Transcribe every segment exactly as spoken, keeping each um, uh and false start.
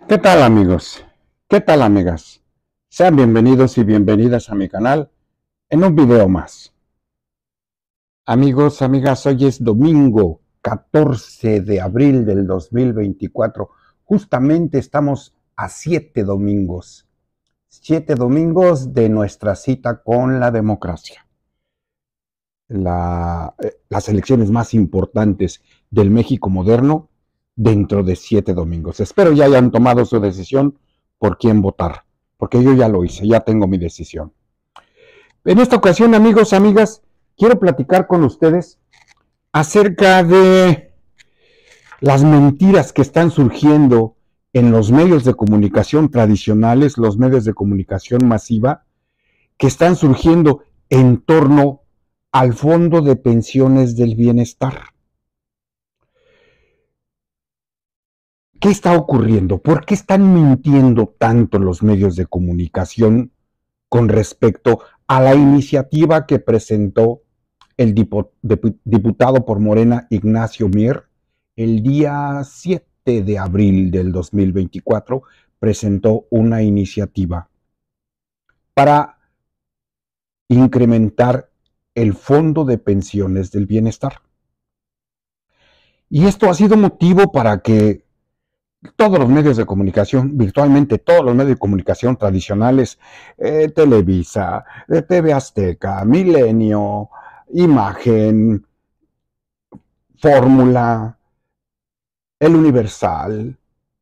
¿Qué tal amigos? ¿Qué tal amigas? Sean bienvenidos y bienvenidas a mi canal en un video más. Amigos, amigas, hoy es domingo catorce de abril del dos mil veinticuatro. Justamente estamos a siete domingos. Siete domingos de nuestra cita con la democracia. La, eh, las elecciones más importantes del México moderno dentro de siete domingos. Espero ya hayan tomado su decisión por quién votar, porque yo ya lo hice, ya tengo mi decisión. En esta ocasión, amigos, amigas, quiero platicar con ustedes acerca de las mentiras que están surgiendo en los medios de comunicación tradicionales, los medios de comunicación masiva, que están surgiendo en torno al Fondo de Pensiones del Bienestar. ¿Qué está ocurriendo? ¿Por qué están mintiendo tanto los medios de comunicación con respecto a la iniciativa que presentó el diputado por Morena Ignacio Mier el día siete de abril del dos mil veinticuatro? Presentó una iniciativa para incrementar el Fondo de Pensiones del Bienestar. Y esto ha sido motivo para que todos los medios de comunicación, virtualmente todos los medios de comunicación tradicionales, eh, Televisa, eh, T V Azteca, Milenio, Imagen, Fórmula, El Universal,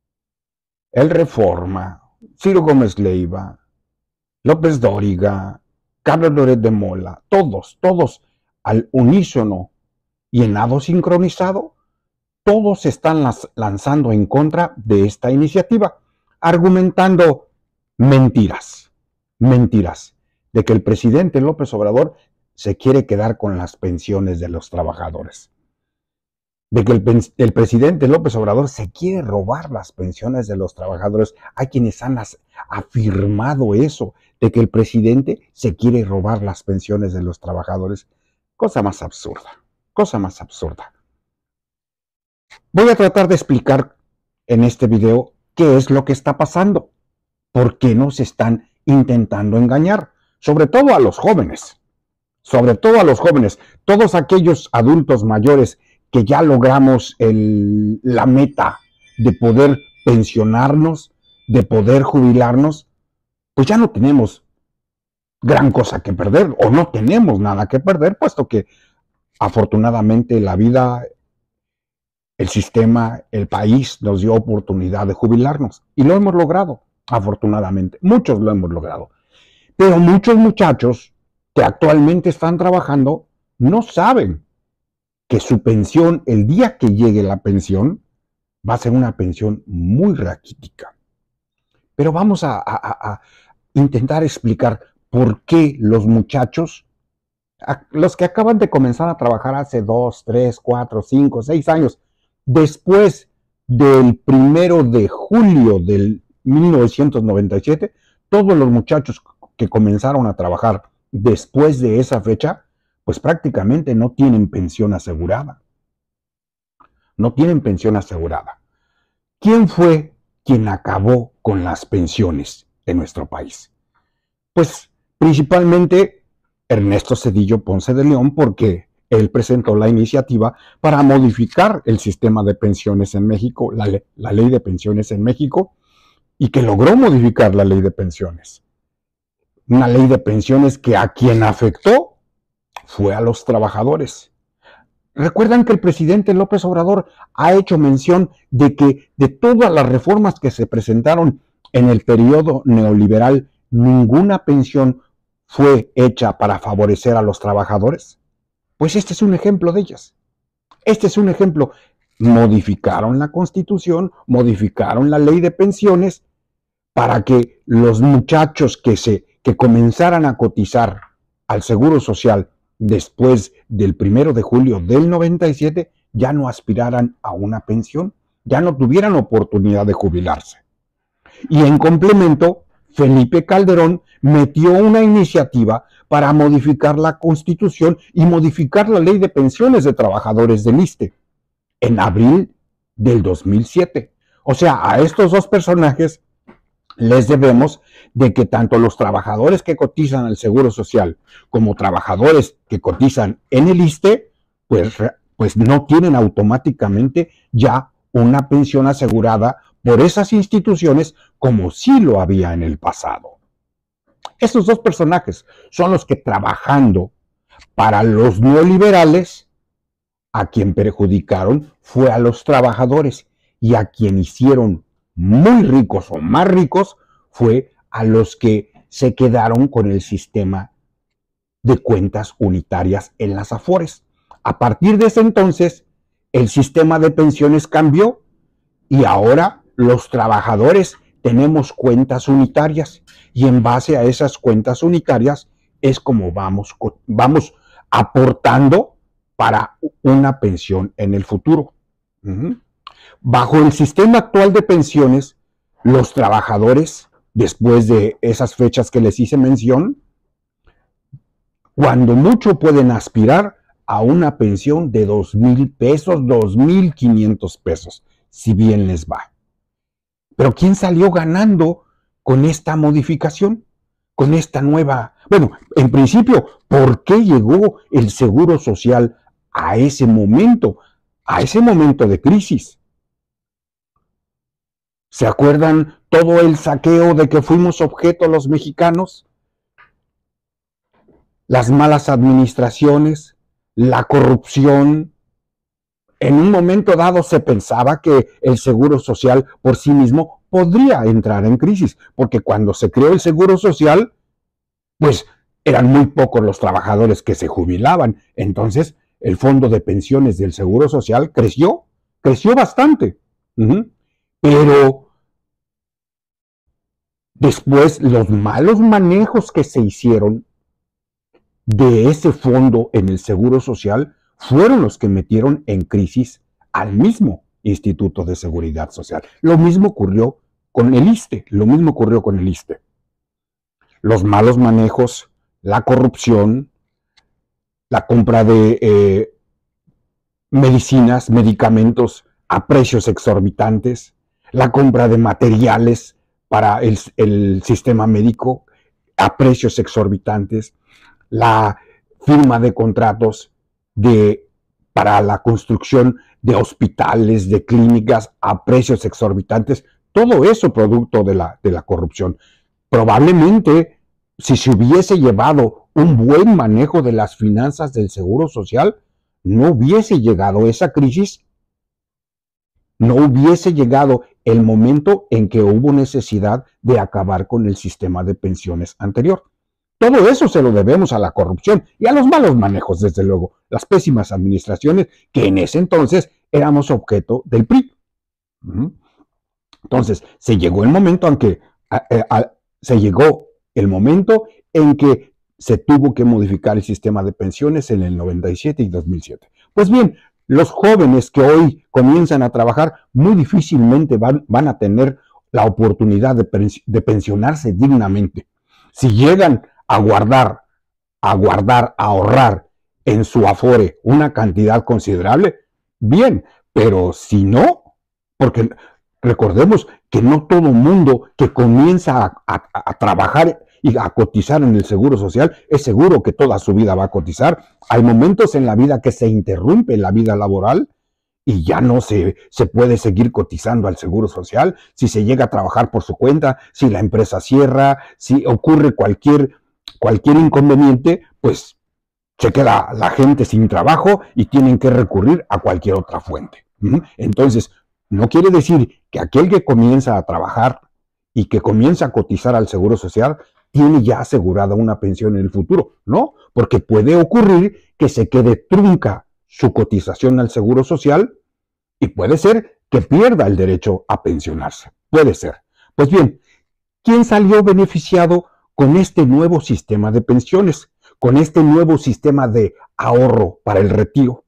El Reforma, Ciro Gómez Leiva, López Dóriga, Carlos Loret de Mola, todos, todos al unísono y en nado sincronizado, todos están lanzando en contra de esta iniciativa, argumentando mentiras, mentiras, de que el presidente López Obrador se quiere quedar con las pensiones de los trabajadores, de que el, el presidente López Obrador se quiere robar las pensiones de los trabajadores. Hay quienes han as, afirmado eso, de que el presidente se quiere robar las pensiones de los trabajadores. Cosa más absurda, cosa más absurda. Voy a tratar de explicar en este video qué es lo que está pasando, por qué nos están intentando engañar, sobre todo a los jóvenes, sobre todo a los jóvenes, todos aquellos adultos mayores que ya logramos el, la meta de poder pensionarnos, de poder jubilarnos, pues ya no tenemos gran cosa que perder, o no tenemos nada que perder, puesto que afortunadamente la vida, el sistema, el país nos dio oportunidad de jubilarnos y lo hemos logrado, afortunadamente. Muchos lo hemos logrado. Pero muchos muchachos que actualmente están trabajando no saben que su pensión, el día que llegue la pensión, va a ser una pensión muy raquítica. Pero vamos a, a, a intentar explicar por qué los muchachos, los que acaban de comenzar a trabajar hace dos, tres, cuatro, cinco, seis años, después del primero de julio del mil novecientos noventa y siete, todos los muchachos que comenzaron a trabajar después de esa fecha, pues prácticamente no tienen pensión asegurada. No tienen pensión asegurada. ¿Quién fue quien acabó con las pensiones en nuestro país? Pues principalmente Ernesto Zedillo Ponce de León, porque él presentó la iniciativa para modificar el sistema de pensiones en México, la, le la ley de pensiones en México, y que logró modificar la ley de pensiones. Una ley de pensiones que a quien afectó fue a los trabajadores. Recuerdan que el presidente López Obrador ha hecho mención de que de todas las reformas que se presentaron en el periodo neoliberal, ninguna pensión fue hecha para favorecer a los trabajadores. Pues este es un ejemplo de ellas. Este es un ejemplo. Modificaron la Constitución, modificaron la ley de pensiones para que los muchachos que, se, que comenzaran a cotizar al Seguro Social después del primero de julio del noventa y siete ya no aspiraran a una pensión, ya no tuvieran oportunidad de jubilarse. Y en complemento, Felipe Calderón metió una iniciativa para modificar la Constitución y modificar la ley de pensiones de trabajadores del ISSSTE en abril del dos mil siete. O sea, a estos dos personajes les debemos de que tanto los trabajadores que cotizan al Seguro Social como trabajadores que cotizan en el ISSSTE, pues, pues no tienen automáticamente ya una pensión asegurada por esas instituciones como sí lo había en el pasado. Estos dos personajes son los que, trabajando para los neoliberales, a quien perjudicaron fue a los trabajadores, y a quien hicieron muy ricos o más ricos fue a los que se quedaron con el sistema de cuentas unitarias en las Afores. A partir de ese entonces, el sistema de pensiones cambió y ahora los trabajadores tenemos cuentas unitarias, y en base a esas cuentas unitarias es como vamos, vamos aportando para una pensión en el futuro. Uh-huh. Bajo el sistema actual de pensiones, los trabajadores, después de esas fechas que les hice mención, cuando mucho pueden aspirar a una pensión de dos mil pesos, dos mil quinientos pesos, si bien les va. Pero ¿quién salió ganando con esta modificación? Con esta nueva... Bueno, en principio, ¿por qué llegó el Seguro Social a ese momento, a ese momento de crisis? ¿Se acuerdan todo el saqueo de que fuimos objeto los mexicanos? Las malas administraciones, la corrupción. En un momento dado se pensaba que el Seguro Social por sí mismo podría entrar en crisis, porque cuando se creó el Seguro Social, pues eran muy pocos los trabajadores que se jubilaban. Entonces, el fondo de pensiones del Seguro Social creció, creció bastante. Uh-huh. Pero después los malos manejos que se hicieron de ese fondo en el Seguro Social fueron los que metieron en crisis al mismo Instituto de Seguridad Social. Lo mismo ocurrió con el ISSSTE, lo mismo ocurrió con el ISSSTE. Los malos manejos, la corrupción, la compra de eh, medicinas, medicamentos a precios exorbitantes, la compra de materiales para el, el sistema médico a precios exorbitantes, la firma de contratos de, para la construcción de hospitales, de clínicas a precios exorbitantes, todo eso producto de la, de la corrupción. Probablemente, si se hubiese llevado un buen manejo de las finanzas del Seguro Social, no hubiese llegado esa crisis, no hubiese llegado el momento en que hubo necesidad de acabar con el sistema de pensiones anterior. Todo eso se lo debemos a la corrupción y a los malos manejos, desde luego, las pésimas administraciones que en ese entonces éramos objeto del P R I. Uh-huh. Entonces, se llegó el momento en que a, a, a, se llegó el momento en que se tuvo que modificar el sistema de pensiones en el noventa y siete y dos mil siete. Pues bien, los jóvenes que hoy comienzan a trabajar muy difícilmente van, van a tener la oportunidad de, de pensionarse dignamente. Si llegan a guardar, a guardar, a ahorrar en su Afore una cantidad considerable, bien, pero si no, porque recordemos que no todo mundo que comienza a, a, a trabajar y a cotizar en el Seguro Social es seguro que toda su vida va a cotizar. Hay momentos en la vida que se interrumpe la vida laboral y ya no se, se puede seguir cotizando al Seguro Social. Si se llega a trabajar por su cuenta, si la empresa cierra, si ocurre cualquier, cualquier inconveniente, pues se queda la gente sin trabajo y tienen que recurrir a cualquier otra fuente. Entonces, no quiere decir que aquel que comienza a trabajar y que comienza a cotizar al Seguro Social tiene ya asegurada una pensión en el futuro, ¿no? Porque puede ocurrir que se quede trunca su cotización al Seguro Social y puede ser que pierda el derecho a pensionarse. Puede ser. Pues bien, ¿quién salió beneficiado con este nuevo sistema de pensiones? Con este nuevo sistema de ahorro para el retiro.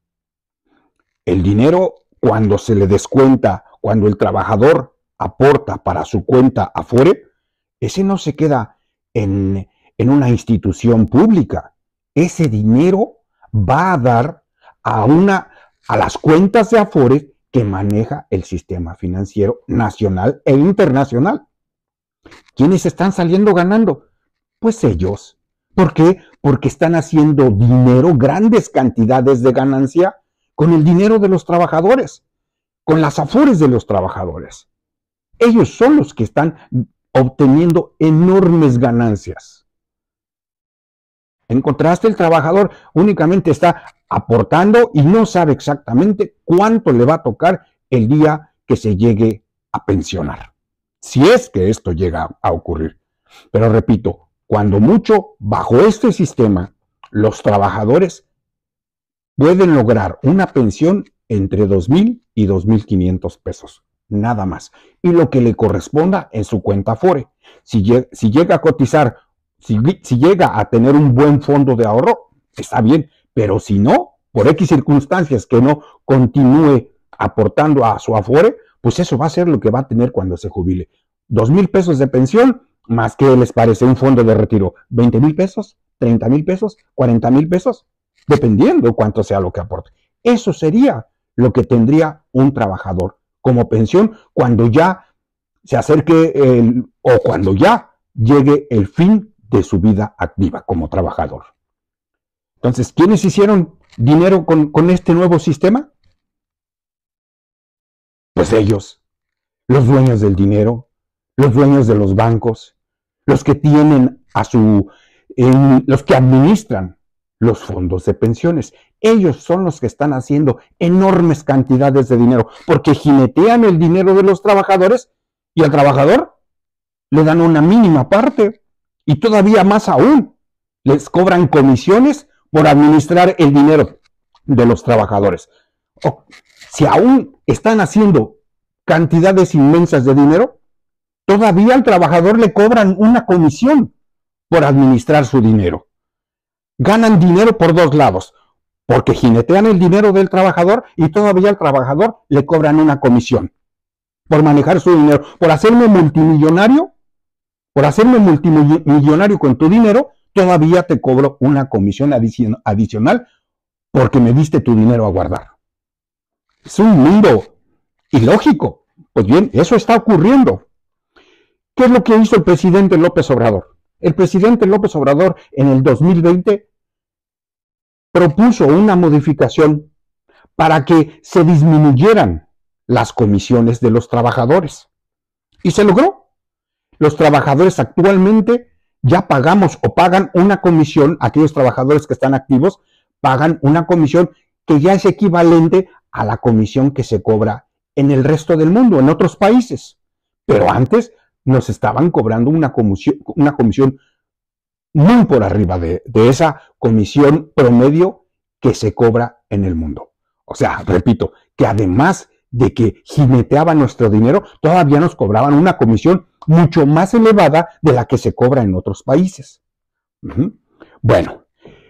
El dinero, cuando se le descuenta, cuando el trabajador aporta para su cuenta Afore, ese no se queda en, en una institución pública. Ese dinero va a dar a, una, a las cuentas de Afore que maneja el sistema financiero nacional e internacional. ¿Quiénes están saliendo ganando? Pues ellos. ¿Por qué? Porque están haciendo dinero, grandes cantidades de ganancia, con el dinero de los trabajadores, con las afores de los trabajadores. Ellos son los que están obteniendo enormes ganancias. En contraste, el trabajador únicamente está aportando y no sabe exactamente cuánto le va a tocar el día que se llegue a pensionar. Si es que esto llega a ocurrir. Pero repito, cuando mucho, bajo este sistema, los trabajadores pueden lograr una pensión entre dos mil y dos mil quinientos pesos, nada más. Y lo que le corresponda en su cuenta Afore. Si llega, si llega a cotizar, si, si llega a tener un buen fondo de ahorro, está bien. Pero si no, por X circunstancias que no continúe aportando a su Afore, pues eso va a ser lo que va a tener cuando se jubile. Dos mil pesos de pensión, más que les parece un fondo de retiro. veinte mil pesos, treinta mil pesos, cuarenta mil pesos, dependiendo cuánto sea lo que aporte. Eso sería lo que tendría un trabajador como pensión cuando ya se acerque el, o cuando ya llegue el fin de su vida activa como trabajador. Entonces, ¿quiénes hicieron dinero con, con este nuevo sistema? Pues ellos, los dueños del dinero, los dueños de los bancos, los que tienen a su, en, los que administran los fondos de pensiones. Ellos son los que están haciendo enormes cantidades de dinero, porque jinetean el dinero de los trabajadores y al trabajador le dan una mínima parte y todavía más aún, les cobran comisiones por administrar el dinero de los trabajadores. O, si aún están haciendo cantidades inmensas de dinero, todavía al trabajador le cobran una comisión por administrar su dinero. Ganan dinero por dos lados, porque jinetean el dinero del trabajador y todavía al trabajador le cobran una comisión por manejar su dinero, por hacerme multimillonario, por hacerme multimillonario con tu dinero, todavía te cobro una comisión adicional porque me diste tu dinero a guardar. Es un mundo ilógico. Pues bien, eso está ocurriendo. ¿Qué es lo que hizo el presidente López Obrador? El presidente López Obrador en el dos mil veinte propuso una modificación para que se disminuyeran las comisiones de los trabajadores. Y se logró. Los trabajadores actualmente ya pagamos o pagan una comisión, aquellos trabajadores que están activos pagan una comisión que ya es equivalente a la comisión que se cobra en el resto del mundo, en otros países. Pero antes nos estaban cobrando una comisión, una comisión muy por arriba de, de esa comisión promedio que se cobra en el mundo. O sea, repito, que además de que jineteaban nuestro dinero, todavía nos cobraban una comisión mucho más elevada de la que se cobra en otros países. Uh-huh. Bueno,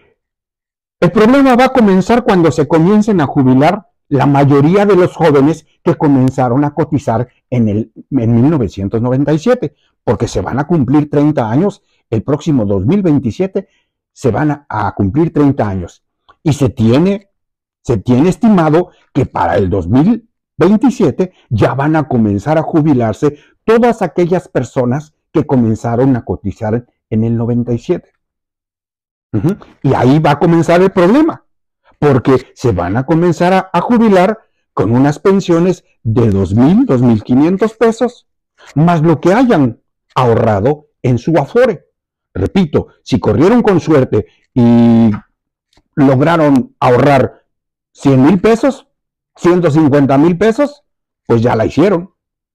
el problema va a comenzar cuando se comiencen a jubilar la mayoría de los jóvenes que comenzaron a cotizar en, el, en mil novecientos noventa y siete, porque se van a cumplir treinta años, el próximo dos mil veintisiete se van a, a cumplir treinta años, y se tiene, se tiene estimado que para el dos mil veintisiete ya van a comenzar a jubilarse todas aquellas personas que comenzaron a cotizar en el noventa y siete. Uh-huh. Y ahí va a comenzar el problema, porque se van a comenzar a, a jubilar con unas pensiones de dos mil, dos mil quinientos pesos, más lo que hayan ahorrado en su Afore. Repito, si corrieron con suerte y lograron ahorrar cien mil pesos, ciento cincuenta mil pesos, pues ya la hicieron.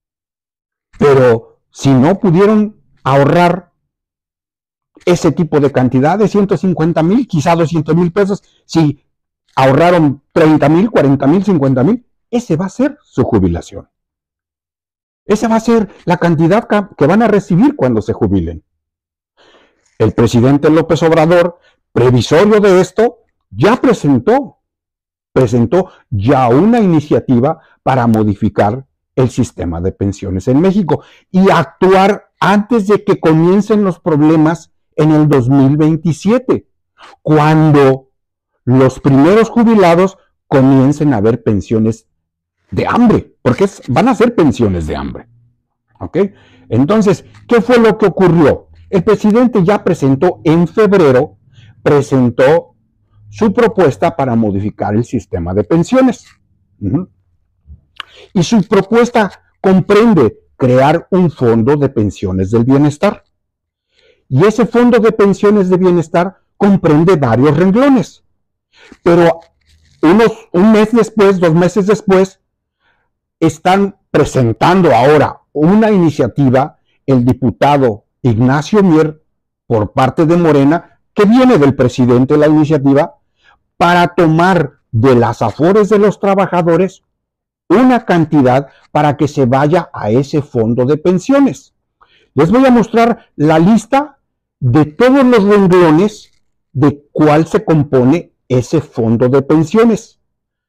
Pero si no pudieron ahorrar ese tipo de cantidad de ciento cincuenta mil, quizá doscientos mil pesos, si ahorraron treinta mil, cuarenta mil, cincuenta mil, ese va a ser su jubilación. Esa va a ser la cantidad que van a recibir cuando se jubilen. El presidente López Obrador, previsorio de esto, ya presentó, presentó ya una iniciativa para modificar el sistema de pensiones en México y actuar antes de que comiencen los problemas en el dos mil veintisiete, cuando los primeros jubilados comiencen a ver pensiones de hambre, porque es, van a ser pensiones de hambre. ¿Ok? Entonces, ¿qué fue lo que ocurrió? El presidente ya presentó en febrero, presentó su propuesta para modificar el sistema de pensiones. Uh-huh. Y su propuesta comprende crear un fondo de pensiones del bienestar. Y ese fondo de pensiones de bienestar comprende varios renglones. Pero unos, un mes después, dos meses después, están presentando ahora una iniciativa, el diputado Ignacio Mier, por parte de Morena, que viene del presidente la iniciativa, para tomar de las afores de los trabajadores una cantidad para que se vaya a ese fondo de pensiones. Les voy a mostrar la lista de todos los renglones de cuál se compone ese fondo de pensiones.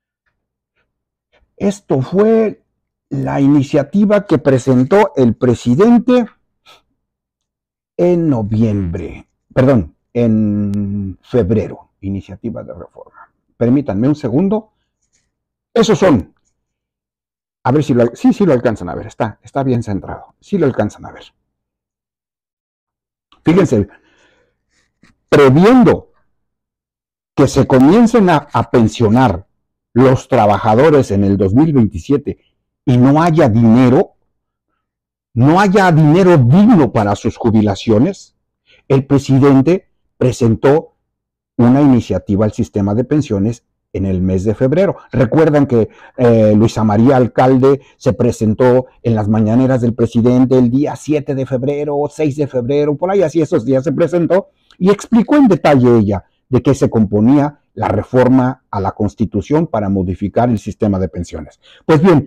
Esto fue la iniciativa que presentó el presidente en noviembre, perdón, en febrero, iniciativa de reforma. Permítanme un segundo. Esos son, a ver si lo, sí, sí lo alcanzan a ver, está, está bien centrado, sí lo alcanzan a ver. Fíjense, previendo que se comiencen a, a pensionar los trabajadores en el dos mil veintisiete y no haya dinero, no haya dinero digno para sus jubilaciones, el presidente presentó una iniciativa al sistema de pensiones en el mes de febrero. Recuerdan que eh, Luisa María Alcalde se presentó en las mañaneras del presidente el día siete de febrero o seis de febrero, por ahí así esos días se presentó y explicó en detalle ella de qué se componía la reforma a la Constitución para modificar el sistema de pensiones. Pues bien,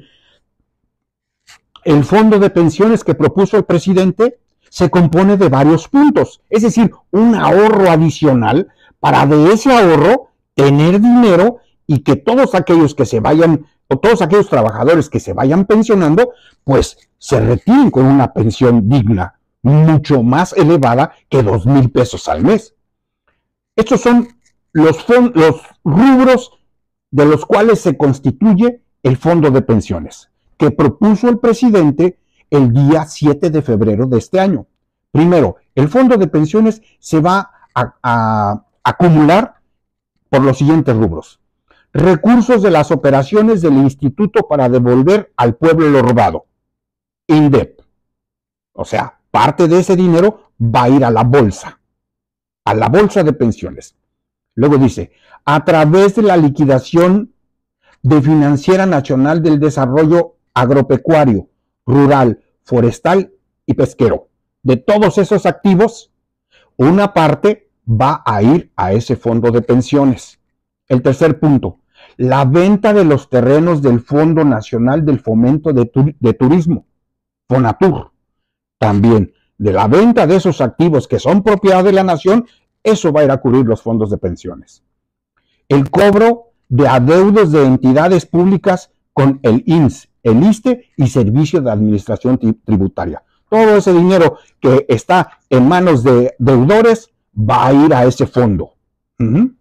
el fondo de pensiones que propuso el presidente se compone de varios puntos, es decir, un ahorro adicional para de ese ahorro tener dinero y que todos aquellos que se vayan, o todos aquellos trabajadores que se vayan pensionando, pues se retiren con una pensión digna, mucho más elevada que dos mil pesos al mes. Estos son los, los rubros de los cuales se constituye el fondo de pensiones, que propuso el presidente el día siete de febrero de este año. Primero, el fondo de pensiones se va a, a acumular por los siguientes rubros. Recursos de las operaciones del Instituto para devolver al pueblo lo robado, INDEP. O sea, parte de ese dinero va a ir a la bolsa, a la bolsa de pensiones. Luego dice, a través de la liquidación de Financiera Nacional del Desarrollo Agropecuario, Rural, Forestal y Pesquero. De todos esos activos, una parte va a ir a ese fondo de pensiones. El tercer punto, la venta de los terrenos del Fondo Nacional del Fomento de, Tur de Turismo, FONATUR. También de la venta de esos activos que son propiedad de la nación, eso va a ir a cubrir los fondos de pensiones. El cobro de adeudos de entidades públicas con el I M S S, el ISSSTE y Servicio de Administración Tributaria. Todo ese dinero que está en manos de deudores va a ir a ese fondo. Uh-huh.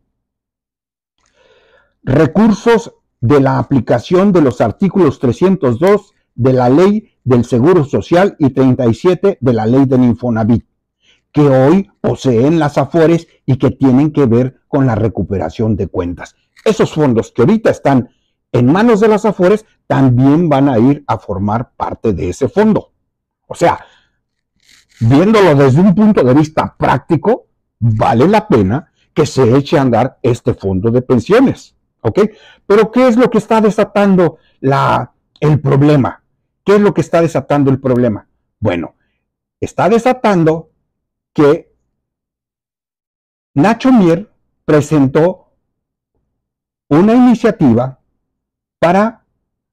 Recursos de la aplicación de los artículos trescientos dos de la Ley del Seguro Social y treinta y siete de la Ley del Infonavit, que hoy poseen las AFORES y que tienen que ver con la recuperación de cuentas. Esos fondos que ahorita están en manos de las AFORES también van a ir a formar parte de ese fondo. O sea, viéndolo desde un punto de vista práctico, vale la pena que se eche a andar este fondo de pensiones. ¿Ok? Pero ¿qué es lo que está desatando la, el problema? ¿Qué es lo que está desatando el problema? Bueno, está desatando que Nacho Mier presentó una iniciativa para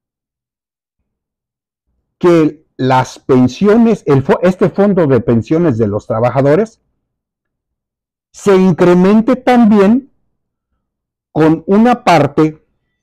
que las pensiones, el, este fondo de pensiones de los trabajadores, se incremente también con una parte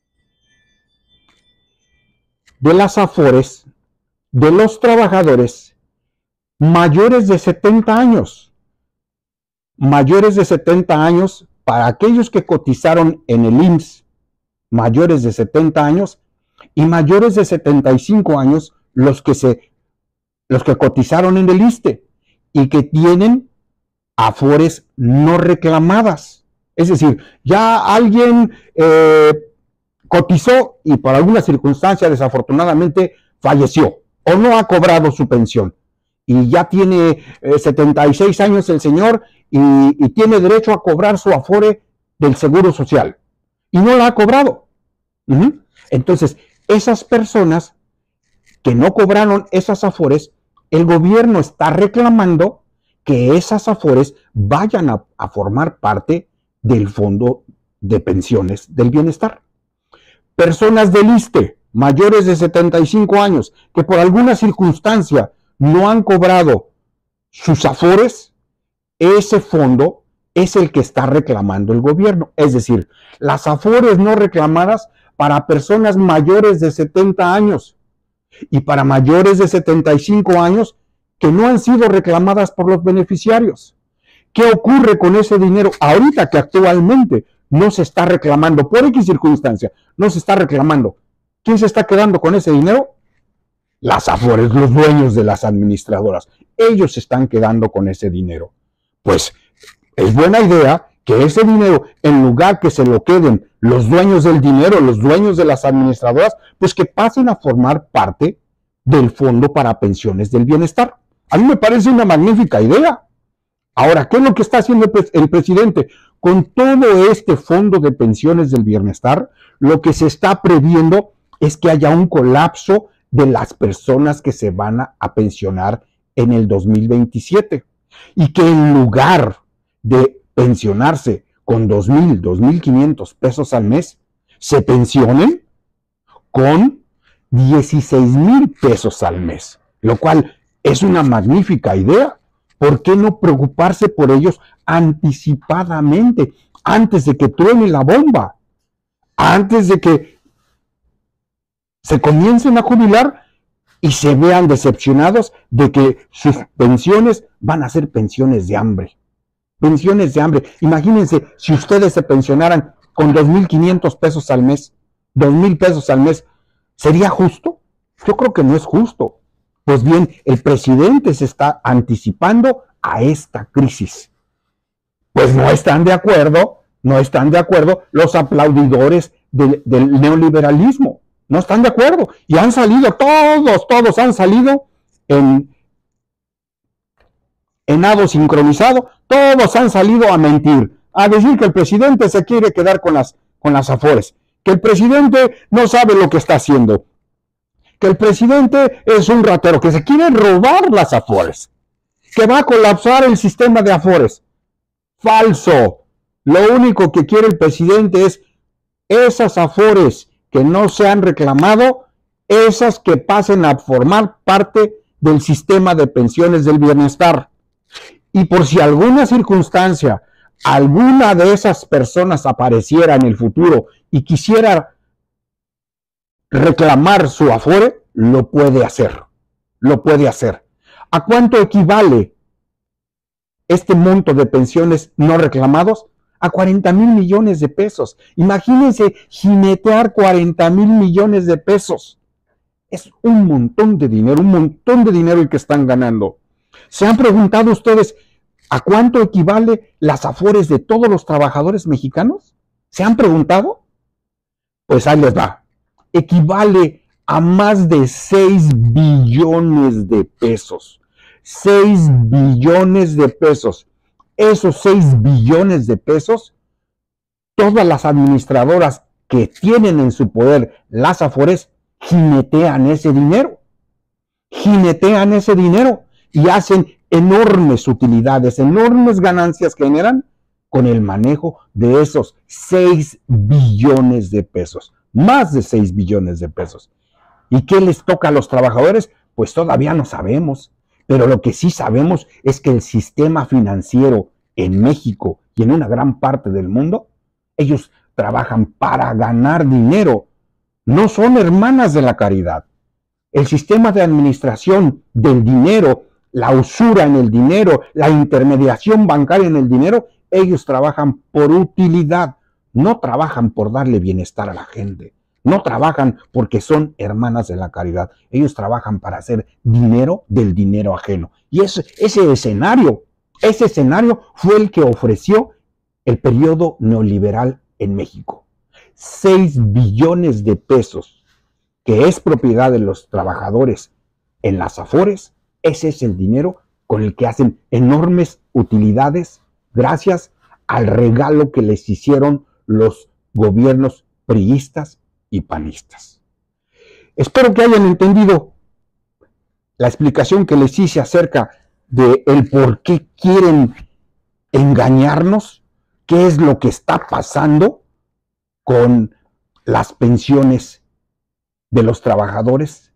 de las AFORES de los trabajadores mayores de setenta años. Mayores de setenta años, para aquellos que cotizaron en el I M S S, mayores de setenta años, y mayores de setenta y cinco años los que, se, los que cotizaron en el ISSSTE y que tienen afores no reclamadas. Es decir, ya alguien eh, cotizó y por alguna circunstancia desafortunadamente falleció o no ha cobrado su pensión y ya tiene eh, setenta y seis años el señor y, y tiene derecho a cobrar su afore del Seguro Social y no la ha cobrado. Uh-huh. Entonces, esas personas que no cobraron esas afores, el gobierno está reclamando que esas afores vayan a, a formar parte del Fondo de Pensiones del Bienestar. Personas del ISSSTE, mayores de setenta y cinco años, que por alguna circunstancia no han cobrado sus afores, ese fondo es el que está reclamando el gobierno. Es decir, las afores no reclamadas para personas mayores de setenta años y para mayores de setenta y cinco años que no han sido reclamadas por los beneficiarios. ¿Qué ocurre con ese dinero ahorita que actualmente no se está reclamando por X circunstancia? No se está reclamando. ¿Quién se está quedando con ese dinero? Las afores, los dueños de las administradoras. Ellos se están quedando con ese dinero. Pues es buena idea que ese dinero, en lugar que se lo queden los dueños del dinero, los dueños de las administradoras, pues que pasen a formar parte del Fondo para Pensiones del Bienestar. A mí me parece una magnífica idea. Ahora, ¿qué es lo que está haciendo el presidente? Con todo este Fondo de Pensiones del Bienestar, lo que se está previendo es que haya un colapso de las personas que se van a, a pensionar en el dos mil veintisiete. Y que en lugar de pensionarse con dos mil, dos mil quinientos pesos al mes, se pensionen con dieciséis mil pesos al mes, lo cual es una magnífica idea. ¿Por qué no preocuparse por ellos anticipadamente, antes de que truene la bomba, antes de que se comiencen a jubilar y se vean decepcionados de que sus pensiones van a ser pensiones de hambre? Pensiones de hambre. Imagínense si ustedes se pensionaran con dos mil quinientos pesos al mes, dos mil pesos al mes, ¿sería justo? Yo creo que no es justo. Pues bien, el presidente se está anticipando a esta crisis. Pues no están de acuerdo, no están de acuerdo los aplaudidores del, del neoliberalismo. No están de acuerdo. Y han salido, todos, todos han salido en, en nado sincronizado, todos han salido a mentir, a decir que el presidente se quiere quedar con las, con las afores, que el presidente no sabe lo que está haciendo, que el presidente es un ratero, que se quiere robar las afores, que va a colapsar el sistema de afores. Falso. Lo único que quiere el presidente es esas afores que no se han reclamado, esas que pasen a formar parte del sistema de pensiones del bienestar. Y por si alguna circunstancia, alguna de esas personas apareciera en el futuro y quisiera reclamar su afore, lo puede hacer, lo puede hacer. ¿A cuánto equivale este monto de pensiones no reclamados? A cuarenta mil millones de pesos. Imagínense jinetear cuarenta mil millones de pesos. Es un montón de dinero, un montón de dinero el que están ganando. ¿Se han preguntado ustedes a cuánto equivale las afores de todos los trabajadores mexicanos? ¿Se han preguntado? Pues ahí les va. Equivale a más de seis billones de pesos. seis billones de pesos. Esos seis billones de pesos, todas las administradoras que tienen en su poder las afores, jinetean ese dinero. Jinetean ese dinero y hacen enormes utilidades, enormes ganancias generan con el manejo de esos seis billones de pesos. Más de seis billones de pesos. ¿Y qué les toca a los trabajadores? Pues todavía no sabemos. Pero lo que sí sabemos es que el sistema financiero en México y en una gran parte del mundo, ellos trabajan para ganar dinero. No son hermanas de la caridad. El sistema de administración del dinero, la usura en el dinero, la intermediación bancaria en el dinero, ellos trabajan por utilidad. No trabajan por darle bienestar a la gente. No trabajan porque son hermanas de la caridad. Ellos trabajan para hacer dinero del dinero ajeno. Y ese, ese escenario, ese escenario fue el que ofreció el periodo neoliberal en México. Seis billones de pesos, que es propiedad de los trabajadores en las Afores, ese es el dinero con el que hacen enormes utilidades gracias al regalo que les hicieron los gobiernos priistas y panistas. Espero que hayan entendido la explicación que les hice acerca de el por qué quieren engañarnos, qué es lo que está pasando con las pensiones de los trabajadores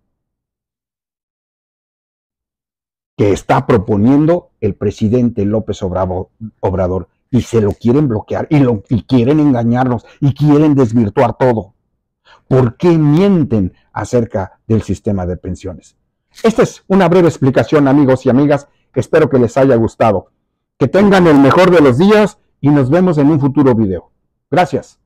que está proponiendo el presidente López Obrador, y se lo quieren bloquear y, lo, y quieren engañarnos y quieren desvirtuar todo. ¿Por qué mienten acerca del sistema de pensiones? Esta es una breve explicación, amigos y amigas. Espero que les haya gustado. Que tengan el mejor de los días y nos vemos en un futuro video. Gracias.